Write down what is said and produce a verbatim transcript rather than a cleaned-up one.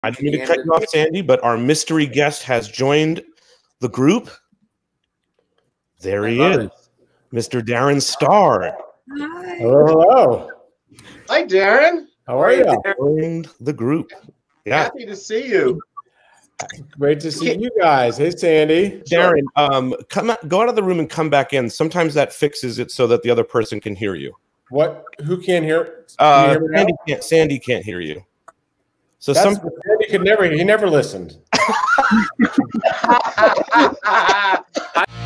I didn't mean to cut you off, Sandy, but our mystery guest has joined the group. There he is, Mister Darren Starr. Hi. Hello, hello. Hi, Darren. How are you? Joined the group. Yeah, Happy to see you. Great to see you guys. Hey, Sandy. Darren, um, come out, go out of the room and come back in. Sometimes that fixes it so that the other person can hear you. What? Who can't hear? Uh, Can you hear me now? Sandy can't. Sandy can't hear you. So That's some Sandy could never. He never listened.